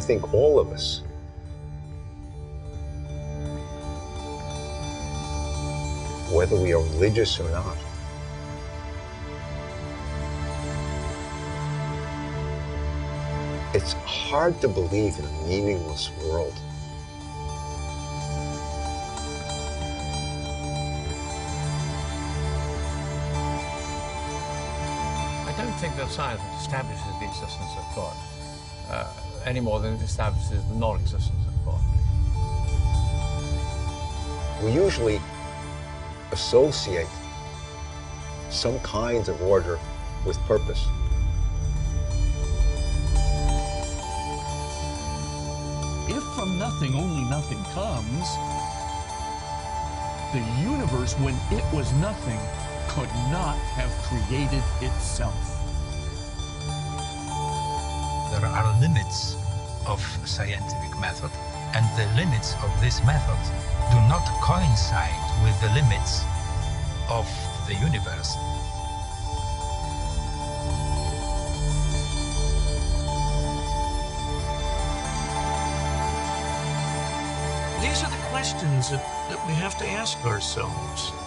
think all of us, whether we are religious or not, it's hard to believe in a meaningless world. I don't think that science establishes the existence of God any more than it establishes the non-existence of God. We usually associate some kinds of order with purpose. If from nothing only nothing comes, the universe, when it was nothing, could not have created itself. There are limits of scientific method, and the limits of this method do not coincide with the limits of the universe. These are the questions that we have to ask ourselves.